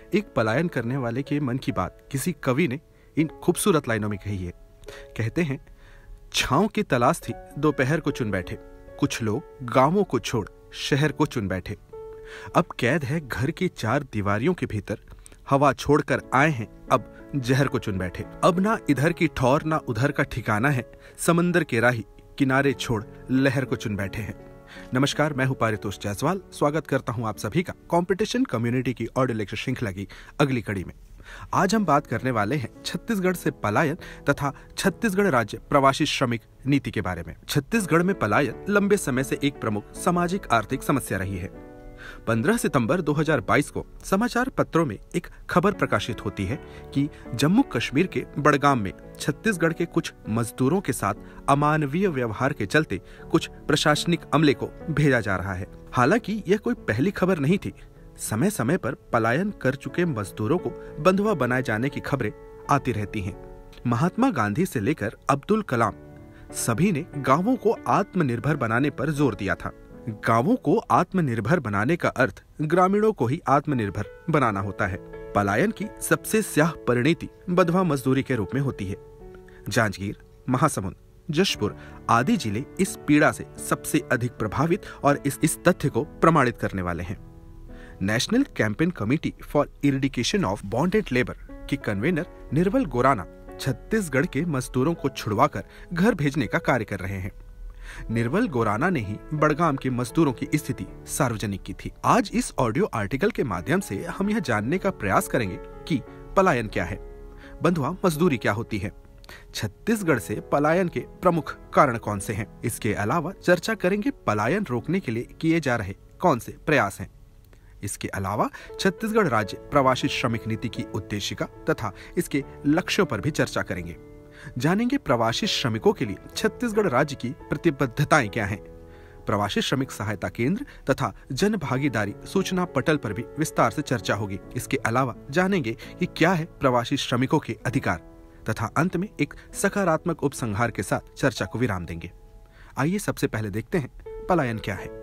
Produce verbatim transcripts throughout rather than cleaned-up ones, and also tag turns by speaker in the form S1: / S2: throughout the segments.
S1: एक पलायन करने वाले के मन की बात किसी कवि ने इन खूबसूरत लाइनों में कही है। कहते हैं, छांव की तलाश थी दोपहर को चुन बैठे, कुछ लोग गांवों को छोड़ शहर को चुन बैठे। अब कैद है घर की चार दीवारियों के भीतर, हवा छोड़कर आए हैं अब जहर को चुन बैठे। अब ना इधर की ठौर ना उधर का ठिकाना है, समंदर के राही किनारे छोड़ लहर को चुन बैठे हैं। नमस्कार, मैं हूं पारितोष जायसवाल। स्वागत करता हूं आप सभी का कंपटीशन कम्युनिटी की ऑडियो लेक्चर श्रृंखला की अगली कड़ी में। आज हम बात करने वाले हैं छत्तीसगढ़ से पलायन तथा छत्तीसगढ़ राज्य प्रवासी श्रमिक नीति के बारे में। छत्तीसगढ़ में पलायन लंबे समय से एक प्रमुख सामाजिक आर्थिक समस्या रही है। पंद्रह सितंबर दो हज़ार बाईस को समाचार पत्रों में एक खबर प्रकाशित होती है कि जम्मू कश्मीर के बड़गाम में छत्तीसगढ़ के कुछ मजदूरों के साथ अमानवीय व्यवहार के चलते कुछ प्रशासनिक अमले को भेजा जा रहा है। हालांकि यह कोई पहली खबर नहीं थी। समय समय पर पलायन कर चुके मजदूरों को बंधुआ बनाए जाने की खबरें आती रहती हैं। महात्मा गांधी से लेकर अब्दुल कलाम सभी ने गांवों को आत्मनिर्भर बनाने पर जोर दिया था। गांवों को आत्मनिर्भर बनाने का अर्थ ग्रामीणों को ही आत्मनिर्भर बनाना होता है। पलायन की सबसे स्याह परिणति बंधुआ मजदूरी के रूप में होती है। जांजगीर, महासमुंद, जशपुर आदि जिले इस पीड़ा से सबसे अधिक प्रभावित और इस इस तथ्य को प्रमाणित करने वाले हैं। National campaign committee for eradication of bonded labour की कन्वेनर निर्मल गोराना छत्तीसगढ़ के मजदूरों को छुड़वाकर घर भेजने का कार्य कर रहे हैं। निर्मल गोराना ने ही बड़गाम के मजदूरों की स्थिति सार्वजनिक की थी। आज इस ऑडियो आर्टिकल के माध्यम से हम यह जानने का प्रयास करेंगे कि पलायन क्या है, बंधुआ मजदूरी क्या होती है, छत्तीसगढ़ से पलायन के प्रमुख कारण कौन से हैं। इसके अलावा चर्चा करेंगे पलायन रोकने के लिए किए जा रहे कौन से प्रयास हैं। इसके अलावा छत्तीसगढ़ राज्य प्रवासी श्रमिक नीति की उद्देशिका तथा इसके लक्ष्यों पर भी चर्चा करेंगे। जानेंगे प्रवासी श्रमिकों के लिए छत्तीसगढ़ राज्य की प्रतिबद्धताएं क्या हैं। प्रवासी श्रमिक सहायता केंद्र तथा जन भागीदारी सूचना पटल पर भी विस्तार से चर्चा होगी। इसके अलावा जानेंगे कि क्या है प्रवासी श्रमिकों के अधिकार तथा अंत में एक सकारात्मक उपसंहार के साथ चर्चा को विराम देंगे। आइए सबसे पहले देखते हैं पलायन क्या है।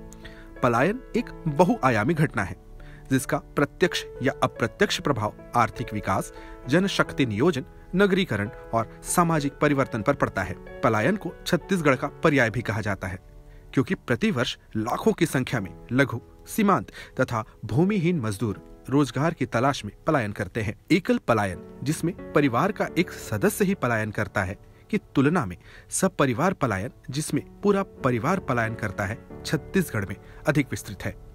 S1: पलायन एक बहुआयामी घटना है जिसका प्रत्यक्ष या अप्रत्यक्ष प्रभाव आर्थिक विकास, जनशक्ति नियोजन, नगरीकरण और सामाजिक परिवर्तन पर पड़ता है। पलायन को छत्तीसगढ़ का पर्याय भी कहा जाता है क्योंकि प्रतिवर्ष लाखों की संख्या में लघु, सीमांत तथा भूमिहीन मजदूर रोजगार की तलाश में पलायन करते हैं। एकल पलायन, जिसमें परिवार का एक सदस्य ही पलायन करता है, की तुलना में सब परिवार पलायन, जिसमें पूरा परिवार पलायन करता है, छत्तीसगढ़ में अधिक विस्तृत है।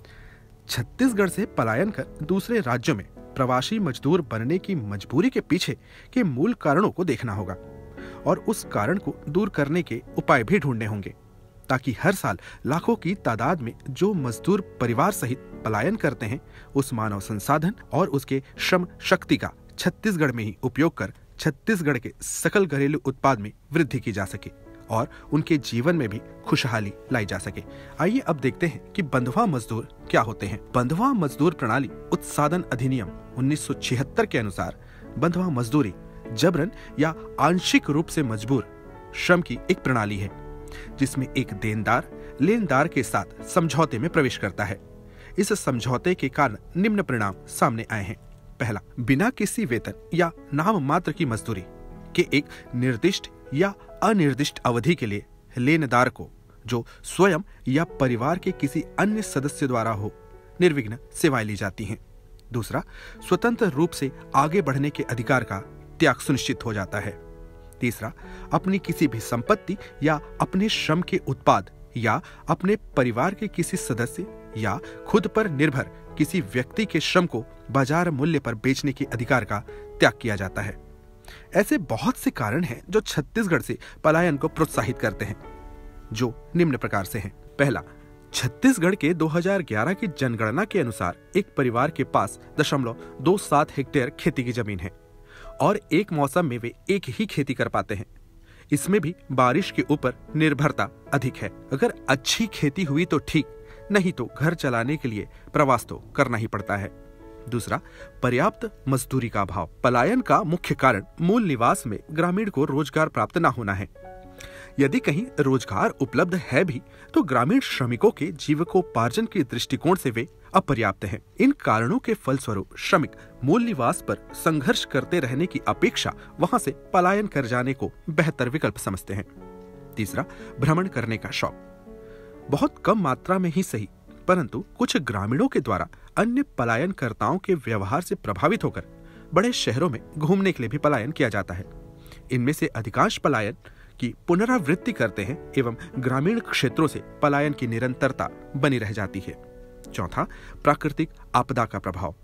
S1: छत्तीसगढ़ से पलायन कर दूसरे राज्यों में प्रवासी मजदूर बनने की मजबूरी के पीछे के मूल कारणों को देखना होगा और उस कारण को दूर करने के उपाय भी ढूंढने होंगे ताकि हर साल लाखों की तादाद में जो मजदूर परिवार सहित पलायन करते हैं, उस मानव संसाधन और उसके श्रम शक्ति का छत्तीसगढ़ में ही उपयोग कर छत्तीसगढ़ के सकल घरेलू उत्पाद में वृद्धि की जा सके और उनके जीवन में भी खुशहाली लाई जा सके। आइए अब देखते हैं कि बंधुआ मजदूर क्या होते हैं। बंधुआ मजदूर प्रणाली उत्सादन अधिनियम उन्नीस सौ छिहत्तर के अनुसार बंधुआ मजदूरी जबरन या आंशिक रूप से मजबूर श्रम की एक प्रणाली है जिसमें एक देनदार लेनदार के साथ समझौते में प्रवेश करता है। इस समझौते के कारण निम्न परिणाम सामने आए हैं। पहला, बिना किसी वेतन या नाम मात्र की मजदूरी के एक निर्दिष्ट या अनिर्दिष्ट अवधि के लिए लेनदार को, जो स्वयं या परिवार के किसी अन्य सदस्य द्वारा हो, निर्विघ्न सेवाएं ली जाती हैं। दूसरा, स्वतंत्र रूप से आगे बढ़ने के अधिकार का त्याग सुनिश्चित हो जाता है। तीसरा, अपनी किसी भी संपत्ति या अपने श्रम के उत्पाद या अपने परिवार के किसी सदस्य या खुद पर निर्भर किसी व्यक्ति के श्रम को बाजार मूल्य पर बेचने के अधिकार का त्याग किया जाता है। ऐसे बहुत से कारण हैं जो छत्तीसगढ़ से पलायन को प्रोत्साहित करते हैं, जो निम्न प्रकार से हैं। पहला, छत्तीसगढ़ के दो हज़ार ग्यारह की जनगणना के अनुसार एक परिवार के पास दशमलव दो सात हेक्टेयर खेती की जमीन है और एक मौसम में वे एक ही खेती कर पाते हैं। इसमें भी बारिश के ऊपर निर्भरता अधिक है। अगर अच्छी खेती हुई तो ठीक, नहीं तो घर चलाने के लिए प्रवास तो करना ही पड़ता है। दूसरा, पर्याप्त मजदूरी का अभाव। पलायन का मुख्य कारण मूल निवास में ग्रामीण को रोजगार प्राप्त न होना है। यदि कहीं रोजगार उपलब्ध है भी तो ग्रामीण श्रमिकों के जीविकोपार्जन के दृष्टिकोण से वे अपर्याप्त हैं। इन कारणों के फलस्वरूप श्रमिक मूल निवास पर संघर्ष करते रहने की अपेक्षा वहां से पलायन कर जाने को बेहतर विकल्प समझते हैं। तीसरा, भ्रमण करने का शौक। बहुत कम मात्रा में ही सही, परंतु कुछ ग्रामीणों के द्वारा अन्य पलायनकर्ताओं के व्यवहार से प्रभावित होकर बड़े शहरों में घूमने के लिए भी पलायन किया जाता है। इनमें से अधिकांश पलायन की पुनरावृत्ति करते हैं एवं ग्रामीण क्षेत्रों से पलायन की निरंतरता बनी रह जाती है। चौथा, प्राकृतिक आपदा का प्रभाव।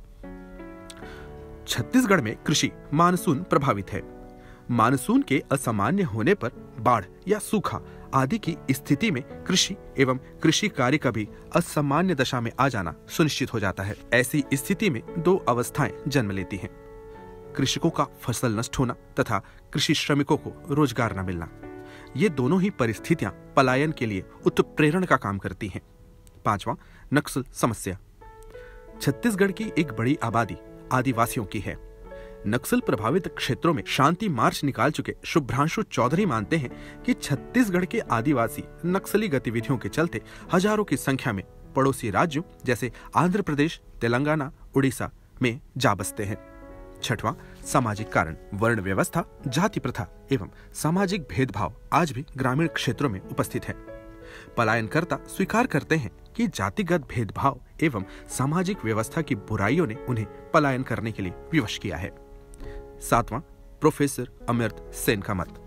S1: छत्तीसगढ़ में कृषि मानसून प्रभावित है। मानसून के असामान्य होने पर बाढ़ या सूखा आदि की स्थिति में कृषि एवं कृषि कार्य का भी असामान्य दशा में आ जाना सुनिश्चित हो जाता है। ऐसी स्थिति में दो अवस्थाएं जन्म लेती हैं, कृषकों का फसल नष्ट होना तथा कृषि श्रमिकों को रोजगार न मिलना। ये दोनों ही परिस्थितियां पलायन के लिए उत्प्रेरण का काम करती हैं। पांचवा, नक्सल समस्या। छत्तीसगढ़ की एक बड़ी आबादी आदिवासियों की है। नक्सल प्रभावित क्षेत्रों में शांति मार्च निकाल चुके शुभ्रांशु चौधरी मानते हैं कि छत्तीसगढ़ के आदिवासी नक्सली गतिविधियों के चलते हजारों की संख्या में पड़ोसी राज्यों जैसे आंध्र प्रदेश, तेलंगाना, उड़ीसा में जा बसते हैं। छठवां, सामाजिक कारण। वर्ण व्यवस्था, जाति प्रथा एवं सामाजिक भेदभाव आज भी ग्रामीण क्षेत्रों में उपस्थित है। पलायनकर्ता स्वीकार करते हैं कि जातिगत भेदभाव एवं सामाजिक व्यवस्था की बुराइयों ने उन्हें पलायन करने के लिए विवश किया है। सातवां, प्रोफेसर अमर्त्य सेन का मत।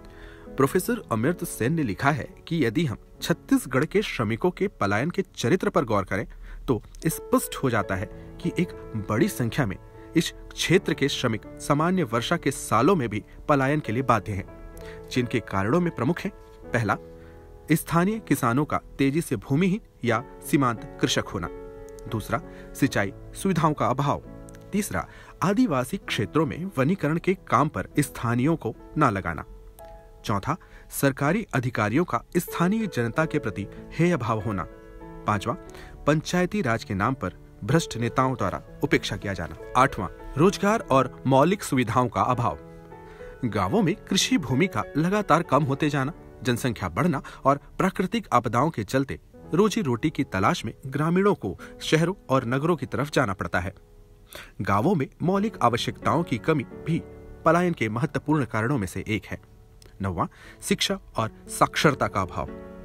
S1: प्रोफेसर अमर्त्य सेन ने लिखा है कि यदि हम छत्तीसगढ़ के श्रमिकों के पलायन के चरित्र पर गौर करें तो स्पष्ट हो जाता है कि एक बड़ी संख्या में इस क्षेत्र के श्रमिक सामान्य वर्षा के सालों में भी पलायन के लिए बाध्य हैं, जिनके कारणों में प्रमुख हैं। पहला, स्थानीय किसानों का तेजी से भूमिहीन या सीमांत कृषक होना। दूसरा, सिंचाई सुविधाओं का अभाव। तीसरा, आदिवासी क्षेत्रों में वनीकरण के काम पर स्थानीयों को न लगाना। चौथा, सरकारी अधिकारियों का स्थानीय जनता के प्रति हेय भाव होना। पांचवा, पंचायती राज के नाम पर भ्रष्ट नेताओं द्वारा उपेक्षा किया जाना। आठवां, रोजगार और मौलिक सुविधाओं का अभाव। गांवों में कृषि भूमि का लगातार कम होते जाना, जनसंख्या बढ़ना और प्राकृतिक आपदाओं के चलते रोजी रोटी की तलाश में ग्रामीणों को शहरों और नगरों की तरफ जाना पड़ता है। गांवों में मौलिक आवश्यकताओं की कमी भी पलायन के महत्वपूर्ण कारणों में से एक है। नौवां, शिक्षा और साक्षरता का अभाव।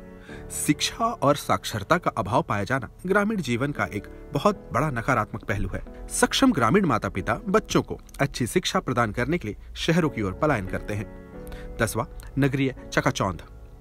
S1: शिक्षा और साक्षरता का अभाव पाया जाना ग्रामीण जीवन का एक बहुत बड़ा नकारात्मक पहलू है। सक्षम ग्रामीण माता पिता बच्चों को अच्छी शिक्षा प्रदान करने के लिए शहरों की ओर पलायन करते हैं। दसवां, नगरीय चकाचौंध।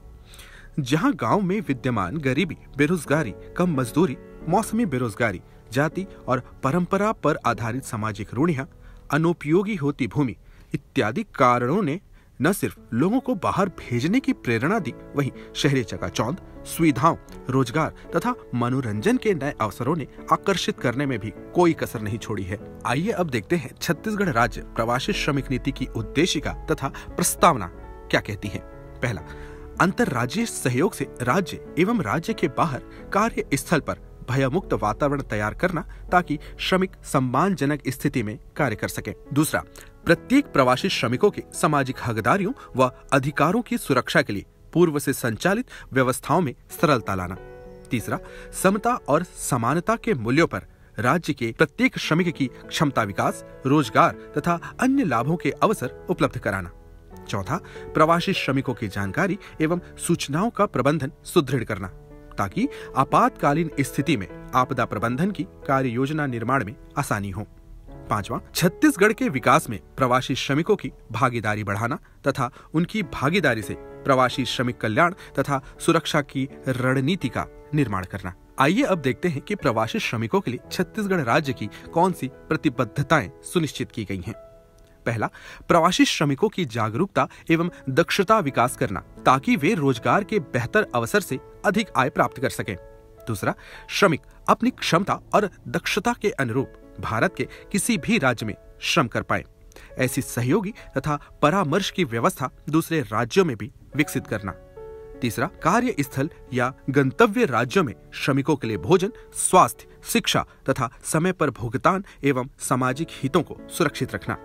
S1: जहां गांव में विद्यमान गरीबी, बेरोजगारी, कम मजदूरी, मौसमी बेरोजगारी, जाति और परंपरा पर आधारित सामाजिक रूढ़ियां, अनुपयोगी होती भूमि इत्यादि कारणों ने न सिर्फ लोगों को बाहर भेजने की प्रेरणा दी, वहीं शहरी चकाचौंध, सुविधाओं, रोजगार तथा मनोरंजन के नए अवसरों ने आकर्षित करने में भी कोई कसर नहीं छोड़ी है। आइए अब देखते हैं छत्तीसगढ़ राज्य प्रवासी श्रमिक नीति की उद्देशिका तथा प्रस्तावना क्या कहती है। पहला, अंतर्राज्यीय सहयोग से राज्य एवं राज्य के बाहर कार्य स्थल पर भयमुक्त वातावरण तैयार करना ताकि श्रमिक सम्मानजनक स्थिति में कार्य कर सके। दूसरा, प्रत्येक प्रवासी श्रमिकों के सामाजिक हकदारियों व अधिकारों की सुरक्षा के लिए पूर्व से संचालित व्यवस्थाओं में सरलता लाना। तीसरा, समता और समानता के मूल्यों पर राज्य के प्रत्येक श्रमिक की क्षमता विकास, रोजगार तथा अन्य लाभों के अवसर उपलब्ध कराना। चौथा, प्रवासी श्रमिकों की जानकारी एवं सूचनाओं का प्रबंधन सुदृढ़ करना ताकि आपातकालीन स्थिति में आपदा प्रबंधन की कार्य योजना निर्माण में आसानी हो। पांचवा, छत्तीसगढ़ के विकास में प्रवासी श्रमिकों की भागीदारी बढ़ाना तथा उनकी भागीदारी से प्रवासी श्रमिक कल्याण तथा सुरक्षा की रणनीति का निर्माण करना। आइए अब देखते हैं कि प्रवासी श्रमिकों के लिए छत्तीसगढ़ राज्य की कौन सी प्रतिबद्धताएं सुनिश्चित की गई हैं। पहला, प्रवासी श्रमिकों की जागरूकता एवं दक्षता विकास करना ताकि वे रोजगार के बेहतर अवसर से अधिक आय प्राप्त कर सकें। दूसरा, श्रमिक अपनी क्षमता और दक्षता के अनुरूप भारत के किसी भी राज्य में श्रम कर पाए, ऐसी सहयोगी तथा परामर्श की व्यवस्था दूसरे राज्यों में भी विकसित करना। तीसरा, कार्य स्थल या गंतव्य राज्यों में श्रमिकों के लिए भोजन, स्वास्थ्य, शिक्षा तथा समय पर भुगतान एवं सामाजिक हितों को सुरक्षित रखना।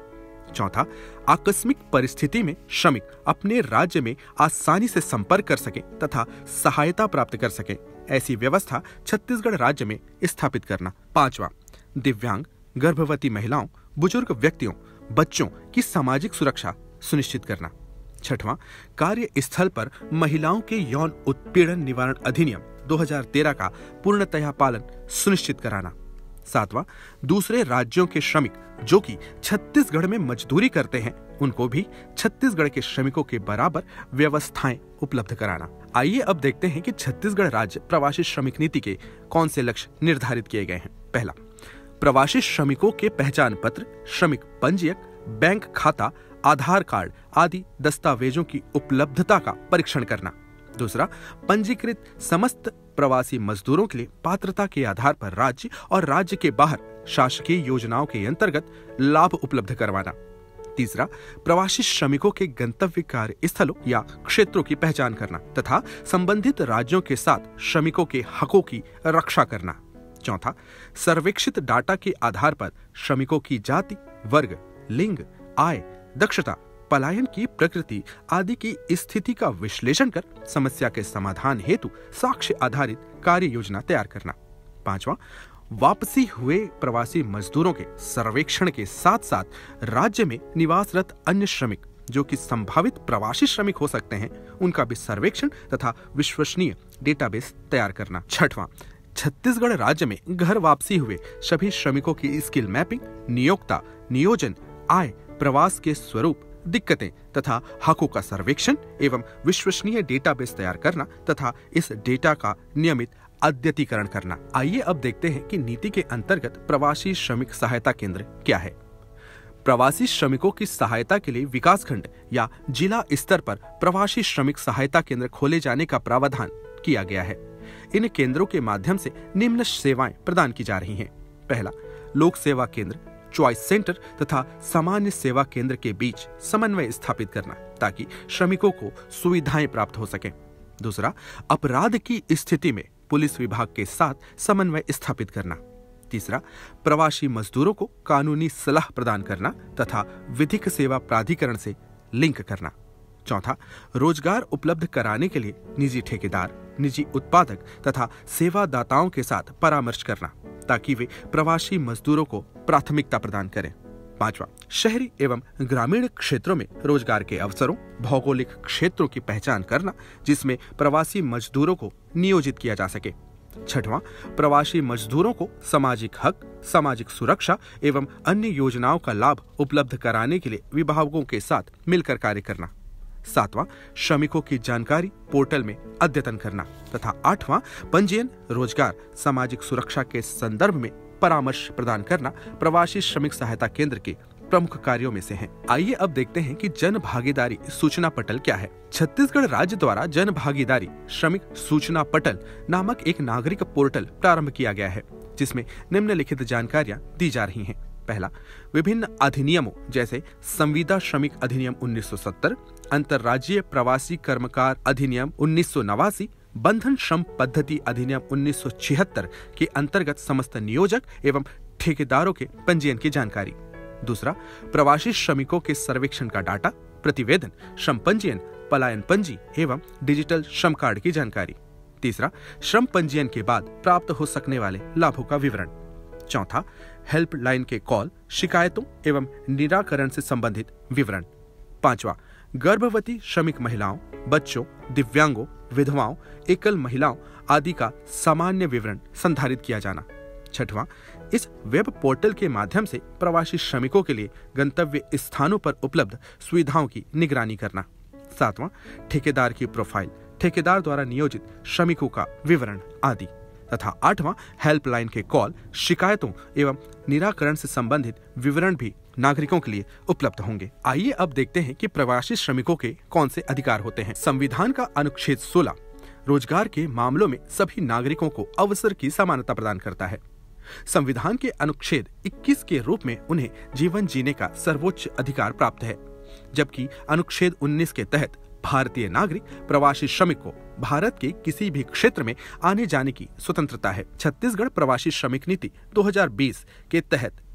S1: चौथा, आकस्मिक परिस्थिति में श्रमिक अपने राज्य में आसानी से संपर्क कर सके तथा सहायता प्राप्त कर सके, ऐसी व्यवस्था छत्तीसगढ़ राज्य में स्थापित करना। पांचवा, दिव्यांग, गर्भवती महिलाओं, बुजुर्ग व्यक्तियों, बच्चों की सामाजिक सुरक्षा सुनिश्चित करना। छठवां, कार्यस्थल पर महिलाओं के यौन उत्पीड़न निवारण अधिनियम दो हज़ार तेरह का पूर्णतया पालन सुनिश्चित कराना। सातवां, दूसरे राज्यों के श्रमिक जो कि छत्तीसगढ़ में मजदूरी करते हैं, उनको भी छत्तीसगढ़ के श्रमिकों के बराबर व्यवस्थाएं उपलब्ध कराना। आइए अब देखते हैं कि छत्तीसगढ़ राज्य प्रवासी श्रमिक नीति के कौन से लक्ष्य निर्धारित किए गए हैं। पहला, प्रवासी श्रमिकों के पहचान पत्र, श्रमिक पंजीयक, बैंक खाता, आधार कार्ड आदि दस्तावेजों की उपलब्धता का परीक्षण करना। दूसरा, पंजीकृत समस्त प्रवासी मजदूरों के लिए पात्रता के आधार पर राज्य और राज्य के बाहर शासकीय योजनाओं के अंतर्गत लाभ उपलब्ध करवाना। तीसरा, प्रवासी श्रमिकों के गंतव्य कार्य स्थलों या क्षेत्रों की पहचान करना तथा संबंधित राज्यों के साथ श्रमिकों के हकों की रक्षा करना। चौथा, सर्वेक्षित डाटा के आधार पर श्रमिकों की जाति, वर्ग, लिंग, आय, दक्षता, पलायन की प्रकृति आदि की स्थिति का विश्लेषण कर समस्या के समाधान हेतु साक्ष्य आधारित कार्य योजना तैयार करना। पांचवा, वापसी हुए प्रवासी मजदूरों के सर्वेक्षण के साथ साथ राज्य में निवासरत अन्य श्रमिक जो कि संभावित प्रवासी श्रमिक हो सकते हैं, उनका भी सर्वेक्षण तथा विश्वसनीय डेटाबेस तैयार करना। छठवां, छत्तीसगढ़ राज्य में घर वापसी हुए सभी श्रमिकों की स्किल मैपिंग, नियोक्ता, नियोजन, आय, प्रवास के स्वरूप, दिक्कतें तथा हकों का सर्वेक्षण एवं विश्वसनीय डेटाबेस तैयार करना तथा इस डेटा का नियमित अद्यतीकरण करना। आइए अब देखते हैं कि नीति के अंतर्गत प्रवासी श्रमिक सहायता केंद्र क्या है। प्रवासी श्रमिकों की सहायता के लिए विकासखंड या जिला स्तर पर प्रवासी श्रमिक सहायता केंद्र खोले जाने का प्रावधान किया गया है। इन केंद्रों के माध्यम से निम्न सेवाएं प्रदान की जा रही हैं। पहला, लोक सेवा केंद्र, चॉइस सेंटर तथा सामान्य सेवा केंद्र के बीच समन्वय स्थापित करना ताकि श्रमिकों को सुविधाएं प्राप्त हो सकें। दूसरा, अपराध की स्थिति में पुलिस विभाग के साथ समन्वय स्थापित करना। तीसरा, प्रवासी मजदूरों को कानूनी सलाह प्रदान करना तथा विधिक सेवा प्राधिकरण से लिंक करना। चौथा, रोजगार उपलब्ध कराने के लिए निजी ठेकेदार, निजी उत्पादक तथा सेवादाताओं के साथ परामर्श करना ताकि वे प्रवासी मजदूरों को प्राथमिकता प्रदान करें। पांचवा, शहरी एवं ग्रामीण क्षेत्रों में रोजगार के अवसरों, भौगोलिक क्षेत्रों की पहचान करना जिसमें प्रवासी मजदूरों को नियोजित किया जा सके। छठवां, प्रवासी मजदूरों को सामाजिक हक, सामाजिक सुरक्षा एवं अन्य योजनाओं का लाभ उपलब्ध कराने के लिए विभागों के साथ मिलकर कार्य करना। सातवां, श्रमिकों की जानकारी पोर्टल में अद्यतन करना तथा आठवां, पंजीयन, रोजगार, सामाजिक सुरक्षा के संदर्भ में परामर्श प्रदान करना प्रवासी श्रमिक सहायता केंद्र के प्रमुख कार्यों में से हैं। आइए अब देखते हैं कि जन भागीदारी सूचना पटल क्या है। छत्तीसगढ़ राज्य द्वारा जन भागीदारी श्रमिक सूचना पटल नामक एक नागरिक पोर्टल प्रारंभ किया गया है जिसमें निम्नलिखित जानकारियां दी जा रही हैं। पहला, विभिन्न अधिनियमों जैसे संविदा श्रमिक अधिनियम उन्नीस सौ सत्तर, अंतर्राज्यीय प्रवासी कर्मकार अधिनियम उन्नीस सौ नवासी, बंधन श्रम पद्धति अधिनियम उन्नीस सौ छिहत्तर के अंतर्गत समस्त नियोजक एवं ठेकेदारों के पंजीयन की जानकारी। दूसरा, प्रवासी श्रमिकों के सर्वेक्षण का डाटा, प्रतिवेदन, श्रम पंजीयन, पलायन पंजी एवं डिजिटल श्रम कार्ड की जानकारी। तीसरा, श्रम पंजीयन के बाद प्राप्त हो सकने वाले लाभों का विवरण। चौथा, हेल्पलाइन के कॉल, शिकायतों एवं निराकरण से संबंधित विवरण। पांचवा, गर्भवती श्रमिक महिलाओं, बच्चों, दिव्यांगों, विधवाओं, एकल महिलाओं आदि का सामान्य विवरण संधारित किया जाना। छठवां, इस वेब पोर्टल के माध्यम से प्रवासी श्रमिकों के लिए गंतव्य स्थानों पर उपलब्ध सुविधाओं की निगरानी करना। सातवां, ठेकेदार की प्रोफाइल, ठेकेदार द्वारा नियोजित श्रमिकों का विवरण आदि। तथा आठवां, हेल्पलाइन के कॉल, शिकायतों एवं निराकरण से संबंधित विवरण भी नागरिकों के लिए उपलब्ध होंगे। आइए अब देखते हैं कि प्रवासी श्रमिकों के कौन से अधिकार होते हैं। संविधान का अनुच्छेद सोलह रोजगार के मामलों में सभी नागरिकों को अवसर की समानता प्रदान करता है। संविधान के अनुच्छेद इक्कीस के रूप में उन्हें जीवन जीने का सर्वोच्च अधिकार प्राप्त है, जबकि अनुच्छेद उन्नीस के तहत भारतीय नागरिक प्रवासी श्रमिक को भारत के किसी भी क्षेत्र में आने जाने की स्वतंत्रता है। छत्तीसगढ़ प्रवासी श्रमिक नीति दो हज़ार बीस के तहत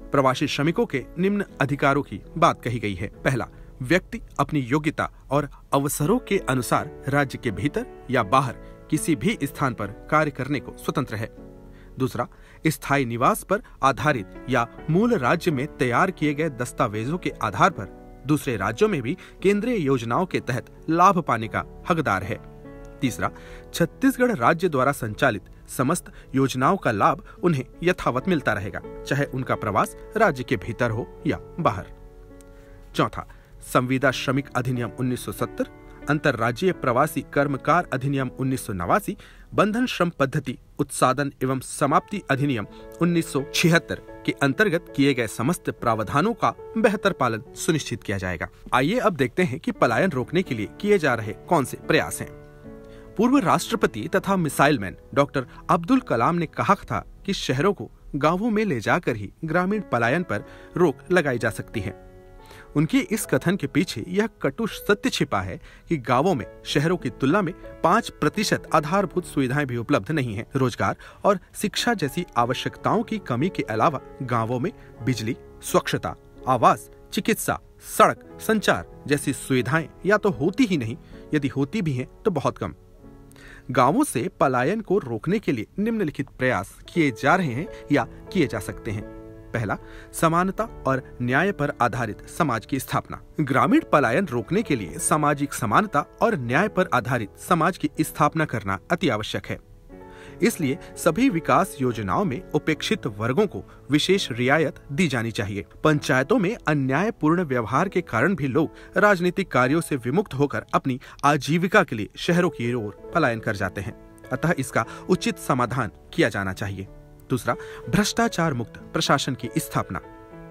S1: प्रवासी श्रमिकों के निम्न अधिकारों की बात कही गई है। पहला, व्यक्ति अपनी योग्यता और अवसरों के अनुसार राज्य के भीतर या बाहर किसी भी स्थान पर कार्य करने को स्वतंत्र है। दूसरा, स्थायी निवास पर आधारित या मूल राज्य में तैयार किए गए दस्तावेजों के आधार पर दूसरे राज्यों में भी केंद्रीय योजनाओं के तहत लाभ पाने का हकदार है। तीसरा, छत्तीसगढ़ राज्य द्वारा संचालित समस्त योजनाओं का लाभ उन्हें यथावत मिलता रहेगा, चाहे उनका प्रवास राज्य के भीतर हो या बाहर। चौथा, संविदा श्रमिक अधिनियम उन्नीस सौ सत्तर, अंतर्राज्यीय प्रवासी कर्मकार अधिनियम उन्नीस सौ नवासी, बंधन श्रम पद्धति उत्सादन एवं समाप्ति अधिनियम उन्नीस सौ छिहत्तर के अंतर्गत किए गए समस्त प्रावधानों का बेहतर पालन सुनिश्चित किया जाएगा। आइए अब देखते हैं कि पलायन रोकने के लिए किए जा रहे कौन से प्रयास हैं। पूर्व राष्ट्रपति तथा missile man doctor Abdul Kalam ने कहा था कि शहरों को गांवों में ले जाकर ही ग्रामीण पलायन पर रोक लगाई जा सकती है। उनके इस कथन के पीछे यह कटु सत्य छिपा है कि गांवों में शहरों की तुलना में पाँच प्रतिशत आधारभूत सुविधाएं भी उपलब्ध नहीं हैं। रोजगार और शिक्षा जैसी आवश्यकताओं की कमी के अलावा गांवों में बिजली, स्वच्छता, आवास, चिकित्सा, सड़क, संचार जैसी सुविधाएं या तो होती ही नहीं, यदि होती भी हैं तो बहुत कम। गांवों से पलायन को रोकने के लिए निम्नलिखित प्रयास किए जा रहे हैं या किए जा सकते हैं। पहला, समानता और न्याय पर आधारित समाज की स्थापना। ग्रामीण पलायन रोकने के लिए सामाजिक समानता और न्याय पर आधारित समाज की स्थापना करना अति आवश्यक है। इसलिए सभी विकास योजनाओं में उपेक्षित वर्गों को विशेष रियायत दी जानी चाहिए। पंचायतों में अन्यायपूर्ण व्यवहार के कारण भी लोग राजनीतिक कार्यों से विमुक्त होकर अपनी आजीविका के लिए शहरों की ओर पलायन कर जाते हैं, अतः इसका उचित समाधान किया जाना चाहिए। दूसरा, भ्रष्टाचार मुक्त प्रशासन की स्थापना।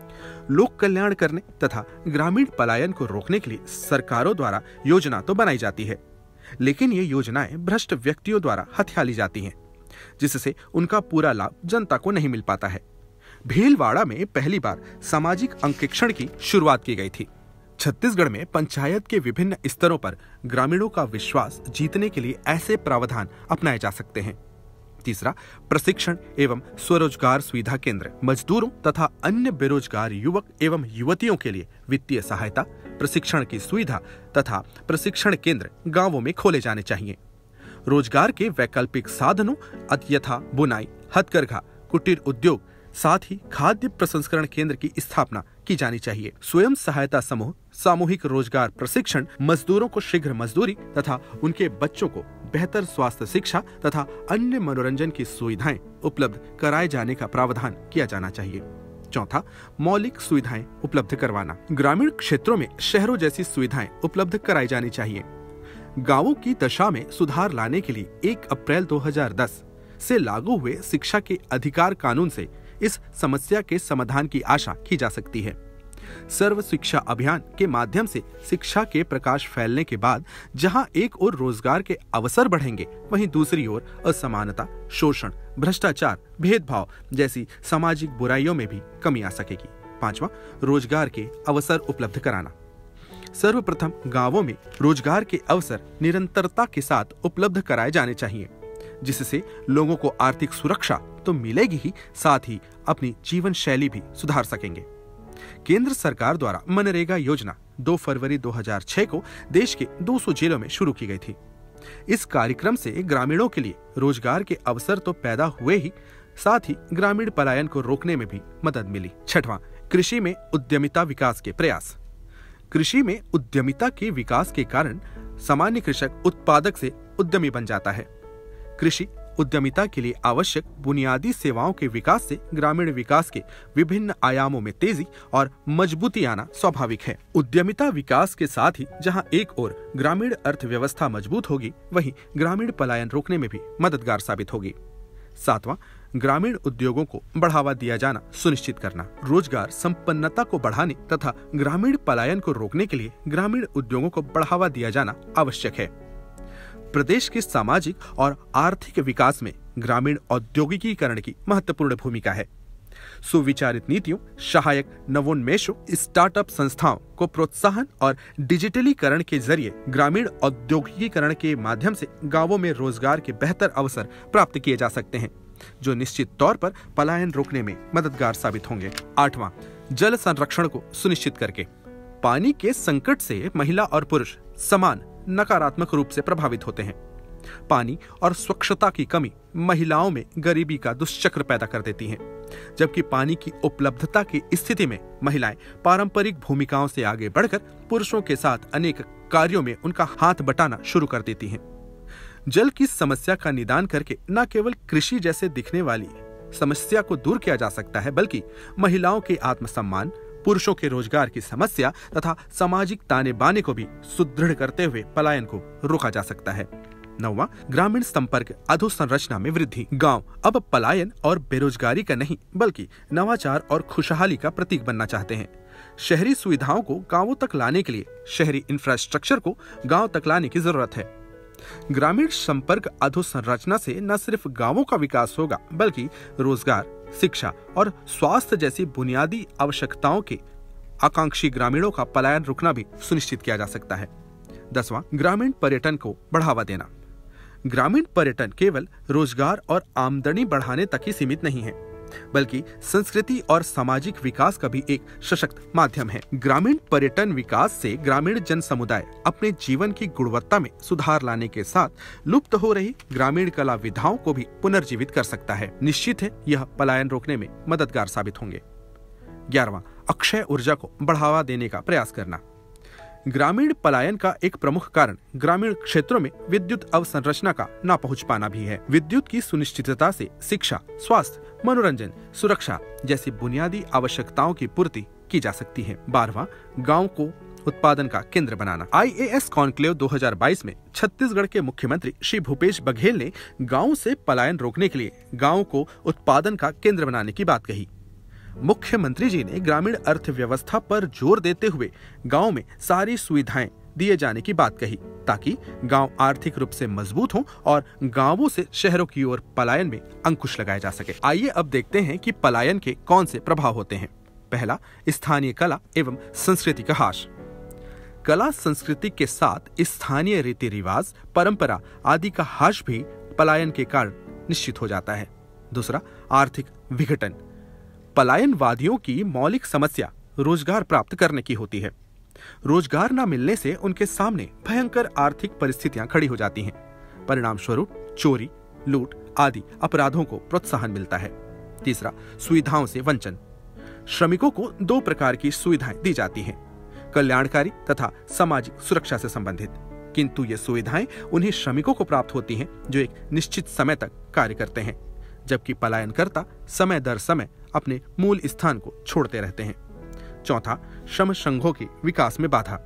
S1: लोक कल्याण करने तथा ग्रामीण पलायन को रोकने के लिए सरकारों द्वारा योजना तो बनाई जाती है, लेकिन ये योजनाएं भ्रष्ट व्यक्तियों द्वारा हथिया ली जाती हैं, जिससे उनका पूरा लाभ जनता को नहीं मिल पाता है। भीलवाड़ा में पहली बार सामाजिक अंकेक्षण की शुरुआत की गई थी। छत्तीसगढ़ में पंचायत के विभिन्न स्तरों पर ग्रामीणों का विश्वास जीतने के लिए ऐसे प्रावधान अपनाए जा सकते हैं। तीसरा, प्रशिक्षण एवं स्वरोजगार सुविधा केंद्र। मजदूरों तथा अन्य बेरोजगार युवक एवं युवतियों के लिए वित्तीय सहायता, प्रशिक्षण की सुविधा तथा प्रशिक्षण केंद्र गांवों में खोले जाने चाहिए। रोजगार के वैकल्पिक साधनों यथा बुनाई, हथकरघा, कुटीर उद्योग, साथ ही खाद्य प्रसंस्करण केंद्र की स्थापना की जानी चाहिए। स्वयं सहायता समूह, सामूहिक रोजगार प्रशिक्षण, मजदूरों को शीघ्र मजदूरी तथा उनके बच्चों को बेहतर स्वास्थ्य शिक्षा तथा अन्य मनोरंजन की सुविधाएं उपलब्ध कराए जाने का प्रावधान किया जाना चाहिए। चौथा, मौलिक सुविधाएं उपलब्ध करवाना। ग्रामीण क्षेत्रों में शहरों जैसी सुविधाएं उपलब्ध कराई जानी चाहिए। गांवों की दशा में सुधार लाने के लिए एक अप्रैल दो हज़ार दस से लागू हुए शिक्षा के अधिकार कानून से इस समस्या के समाधान की आशा की जा सकती है। सर्व शिक्षा अभियान के माध्यम से शिक्षा के प्रकाश फैलने के बाद जहां एक ओर रोजगार के अवसर बढ़ेंगे, वहीं दूसरी ओर असमानता, शोषण, भ्रष्टाचार, भेदभाव जैसी सामाजिक बुराइयों में भी कमी आ सकेगी। पांचवा, रोजगार के अवसर उपलब्ध कराना। सर्वप्रथम गांवों में रोजगार के अवसर निरंतरता के साथ उपलब्ध कराए जाने चाहिए, जिससे लोगों को आर्थिक सुरक्षा तो मिलेगी ही, साथ ही अपनी जीवन शैली भी सुधार सकेंगे। केंद्र सरकार द्वारा मनरेगा योजना दो फरवरी दो हज़ार छह को देश के दो सौ जिलों में शुरू की गई थी। इस कार्यक्रम से ग्रामीणों के लिए रोजगार के अवसर तो पैदा हुए ही, साथ ही ग्रामीण पलायन को रोकने में भी मदद मिली। छठवां, कृषि में उद्यमिता विकास के प्रयास। कृषि में उद्यमिता के विकास के कारण सामान्य कृषक उत्पादक से उद्यमी बन जाता है। कृषि उद्यमिता के लिए आवश्यक बुनियादी सेवाओं के विकास से ग्रामीण विकास के विभिन्न आयामों में तेजी और मजबूती आना स्वाभाविक है। उद्यमिता विकास के साथ ही जहां एक ओर ग्रामीण अर्थव्यवस्था मजबूत होगी, वहीं ग्रामीण पलायन रोकने में भी मददगार साबित होगी। सातवां, ग्रामीण उद्योगों को बढ़ावा दिया जाना सुनिश्चित करना। रोजगार संपन्नता को बढ़ाने तथा ग्रामीण पलायन को रोकने के लिए ग्रामीण उद्योगों को बढ़ावा दिया जाना आवश्यक है। प्रदेश के सामाजिक और आर्थिक विकास में ग्रामीण औद्योगिकीकरण की महत्वपूर्ण भूमिका है। सुविचारित नीतियों, सहायक नवोन्मेषों, स्टार्टअप संस्थाओं को प्रोत्साहन और डिजिटलीकरण के जरिए ग्रामीण औद्योगिकीकरण के माध्यम से गांवों में रोजगार के बेहतर अवसर प्राप्त किए जा सकते हैं। जो निश्चित तौर पर पलायन रोकने में मददगार साबित होंगे। आठवां, जल संरक्षण को सुनिश्चित करके। पानी के संकट से महिला और पुरुष समान नकारात्मक रूप से प्रभावित होते हैं। पानी और स्वच्छता की कमी महिलाओं में गरीबी का दुष्चक्र पैदा कर देती हैं, जबकि पानी की उपलब्धता की स्थिति में महिलाएं पारंपरिक भूमिकाओं से आगे बढ़कर पुरुषों के साथ अनेक कार्यों में उनका हाथ बटाना शुरू कर देती हैं। जल की समस्या का निदान करके न केवल कृषि जैसे दिखने वाली समस्या को दूर किया जा सकता है, बल्कि महिलाओं के आत्मसम्मान, पुरुषों के रोजगार की समस्या तथा सामाजिक ताने बाने को भी सुदृढ़ करते हुए पलायन को रोका जा सकता है। नौवां, ग्रामीण संपर्क अधोसंरचना में वृद्धि। गांव अब पलायन और बेरोजगारी का नहीं बल्कि नवाचार और खुशहाली का प्रतीक बनना चाहते हैं। शहरी सुविधाओं को गांवों तक लाने के लिए शहरी इंफ्रास्ट्रक्चर को गांव तक लाने की जरूरत है। ग्रामीण संपर्क अधोसंरचना से न सिर्फ गांवों का विकास होगा बल्कि रोजगार, शिक्षा और स्वास्थ्य जैसी बुनियादी आवश्यकताओं के आकांक्षी ग्रामीणों का पलायन रुकना भी सुनिश्चित किया जा सकता है। दसवां, ग्रामीण पर्यटन को बढ़ावा देना। ग्रामीण पर्यटन केवल रोजगार और आमदनी बढ़ाने तक ही सीमित नहीं है, बल्कि संस्कृति और सामाजिक विकास का भी एक सशक्त माध्यम है। ग्रामीण पर्यटन विकास से ग्रामीण जन समुदाय अपने जीवन की गुणवत्ता में सुधार लाने के साथ लुप्त हो रही ग्रामीण कला विधाओं को भी पुनर्जीवित कर सकता है। निश्चित है यह पलायन रोकने में मददगार साबित होंगे। ग्यारहवां, अक्षय ऊर्जा को बढ़ावा देने का प्रयास करना। ग्रामीण पलायन का एक प्रमुख कारण ग्रामीण क्षेत्रों में विद्युत अवसंरचना का न पहुंच पाना भी है। विद्युत की सुनिश्चितता से शिक्षा, स्वास्थ्य, मनोरंजन, सुरक्षा जैसी बुनियादी आवश्यकताओं की पूर्ति की जा सकती है। बारहवां, गांव को उत्पादन का केंद्र बनाना। आई ए एस कॉन्क्लेव दो हज़ार बाईस में छत्तीसगढ़ के मुख्यमंत्री श्री भूपेश बघेल ने गाँव से पलायन रोकने के लिए गाँव को उत्पादन का केंद्र बनाने की बात कही। मुख्यमंत्री जी ने ग्रामीण अर्थव्यवस्था पर जोर देते हुए गांव में सारी सुविधाएं दिए जाने की बात कही, ताकि गांव आर्थिक रूप से मजबूत हों और गांवों से शहरों की ओर पलायन में अंकुश लगाया जा सके। आइए अब देखते हैं कि पलायन के कौन से प्रभाव होते हैं। पहला, स्थानीय कला एवं संस्कृति का ह्रास। कला संस्कृति के साथ स्थानीय रीति रिवाज, परंपरा आदि का ह्रास भी पलायन के कारण निश्चित हो जाता है। दूसरा, आर्थिक विघटन। पलायनवादियों की मौलिक समस्या रोजगार प्राप्त करने की होती है। रोजगार न मिलने से उनके सामने भयंकर आर्थिक परिस्थितियां खड़ी हो जाती हैं। परिणाम स्वरूप चोरी, लूट आदि अपराधों को प्रोत्साहन मिलता है। तीसरा, सुविधाओं से वंचन। श्रमिकों को दो प्रकार की सुविधाएं दी जाती हैं, कल्याणकारी तथा सामाजिक सुरक्षा से संबंधित, किंतु ये सुविधाएं उन्हीं श्रमिकों को प्राप्त होती हैं जो एक निश्चित समय तक कार्य करते हैं, जबकि पलायनकर्ता समय दर समय अपने मूल स्थान को छोड़ते रहते हैं। चौथा, श्रम संघों के विकास में बाधा।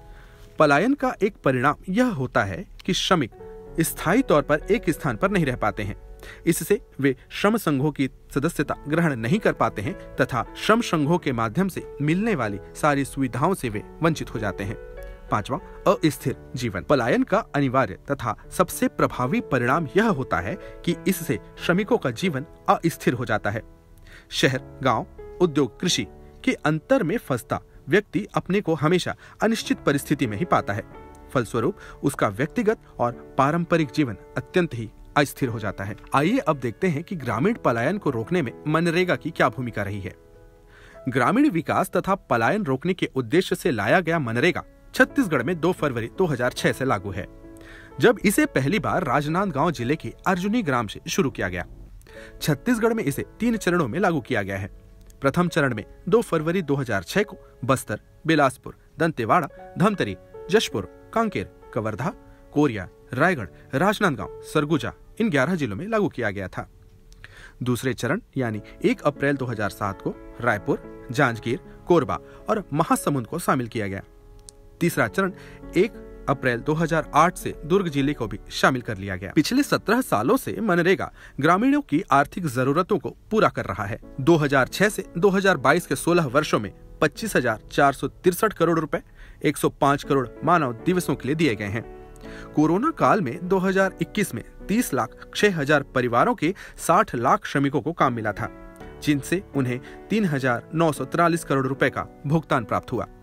S1: पलायन का एक परिणाम यह होता है कि श्रमिक स्थायी तौर पर एक स्थान पर नहीं रह पाते हैं। इससे वे श्रम संघों की सदस्यता ग्रहण नहीं कर पाते हैं तथा श्रम संघों के माध्यम से मिलने वाली सारी सुविधाओं से वे वंचित हो जाते हैं। पांचवा, अस्थिर जीवन। पलायन का अनिवार्य तथा सबसे प्रभावी परिणाम यह होता है कि इससे श्रमिकों का जीवन अस्थिर हो जाता है। शहर, गांव, उद्योग, कृषि के अंतर में फंसता व्यक्ति अपने को हमेशा अनिश्चित परिस्थिति में ही पाता है। फलस्वरूप उसका व्यक्तिगत और पारंपरिक जीवन अत्यंत ही अस्थिर हो जाता है। आइए अब देखते हैं कि ग्रामीण पलायन को रोकने में मनरेगा की क्या भूमिका रही है। ग्रामीण विकास तथा पलायन रोकने के उद्देश्य से लाया गया मनरेगा छत्तीसगढ़ में दो फरवरी दो हज़ार छह से लागू है, जब इसे पहली बार राजनांदगांव जिले के अर्जुनी ग्राम से शुरू किया गया। छत्तीसगढ़ में इसे तीन चरणों में लागू किया गया है। प्रथम चरण में दो फरवरी दो हज़ार छह को बस्तर, बिलासपुर, दंतेवाड़ा, धमतरी, जशपुर, कांकेर, कवर्धा, कोरिया, रायगढ़, राजनांदगांव, सरगुजा इन ग्यारह जिलों में लागू किया गया था। दूसरे चरण यानी एक अप्रैल दो हज़ार सात को रायपुर, जांजगीर, कोरबा और महासमुंद को शामिल किया गया। तीसरा चरण एक अप्रैल दो हज़ार आठ से दुर्ग जिले को भी शामिल कर लिया गया। पिछले सत्रह सालों से मनरेगा ग्रामीणों की आर्थिक जरूरतों को पूरा कर रहा है। दो हज़ार छह से दो हज़ार बाईस के सोलह वर्षों में पच्चीस हजार चार सौ तिरसठ करोड़ रुपए एक सौ पाँच करोड़ मानव दिवसों के लिए दिए गए हैं। कोरोना काल में दो हज़ार इक्कीस में तीस लाख छह हजार परिवारों के साठ लाख श्रमिकों को काम मिला था, जिनसे उन्हें तीन हजार नौ सौ तिरालीस करोड़ रुपए का भुगतान प्राप्त हुआ।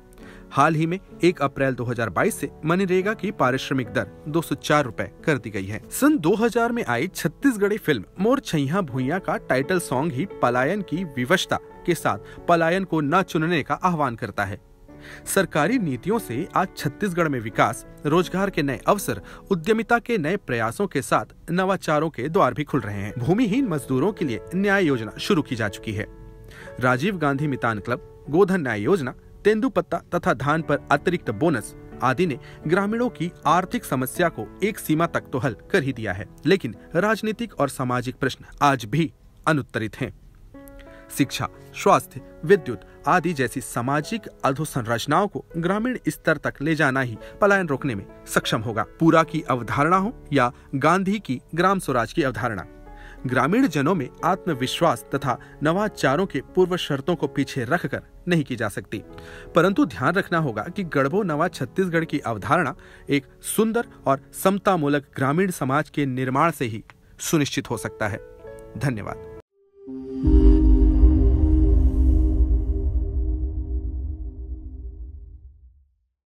S1: हाल ही में एक अप्रैल दो हज़ार बाईस से मनरेगा की पारिश्रमिक दर दो सौ चार रुपए कर दी गई है। सन दो हज़ार में आई छत्तीसगढ़ी फिल्म मोर छैया भुइयां का टाइटल सॉन्ग ही पलायन की विवशता के साथ पलायन को न चुनने का आह्वान करता है। सरकारी नीतियों से आज छत्तीसगढ़ में विकास, रोजगार के नए अवसर, उद्यमिता के नए प्रयासों के साथ नवाचारों के द्वार भी खुल रहे हैं। भूमिहीन मजदूरों के लिए न्याय योजना शुरू की जा चुकी है। राजीव गांधी मितान क्लब, गोधन न्याय योजना, तेंदुपत्ता तथा धान पर अतिरिक्त बोनस आदि ने ग्रामीणों की आर्थिक समस्या को एक सीमा तक तो हल कर ही दिया है, लेकिन राजनीतिक और सामाजिक प्रश्न आज भी अनुत्तरित हैं। शिक्षा, स्वास्थ्य, विद्युत आदि जैसी सामाजिक अधोसंरचनाओं को ग्रामीण स्तर तक ले जाना ही पलायन रोकने में सक्षम होगा। पूरा की अवधारणा हो या गांधी की ग्राम स्वराज की अवधारणा, ग्रामीण जनों में आत्मविश्वास तथा नवाचारों के पूर्व शर्तों को पीछे रखकर नहीं की जा सकती। परंतु ध्यान रखना होगा कि गढ़बो नवा छत्तीसगढ़ की अवधारणा एक सुंदर और समतामूलक ग्रामीण समाज के निर्माण से ही सुनिश्चित हो सकता है। धन्यवाद।